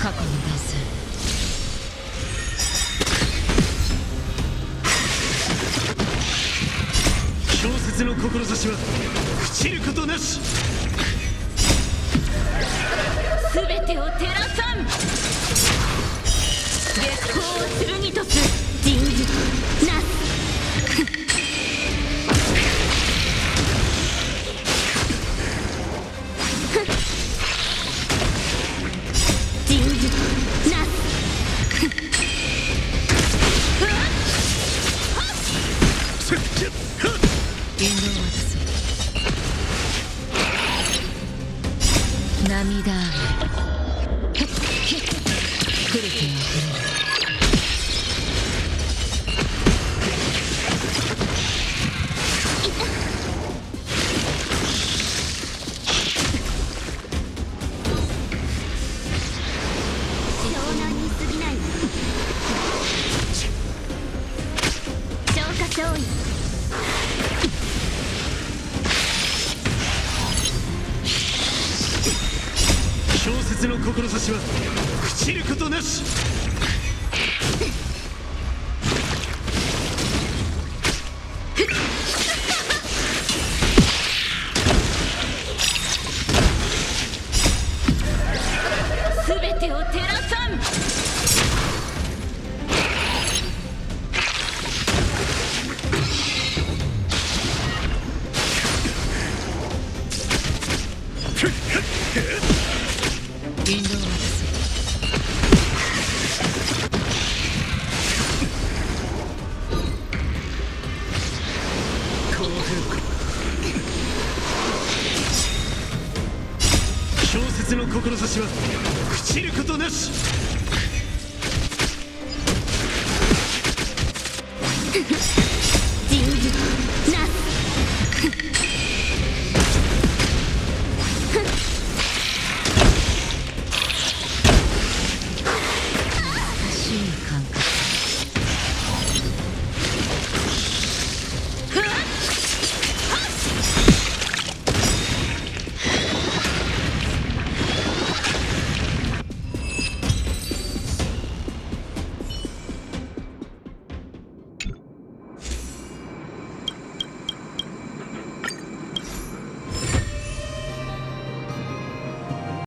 過去の伝説。 氷雪の志は朽ちることなし。 すべてを照らさん。月光を剣とす人事なす。人事なす。言動を渡す。涙雨来る気が触れる。 湘南に過ぎないわ。消化勝利。 氷雪の志は朽ちることなし。 すべてを照らさん。引導を渡す。 氷雪の志は朽ちることなし。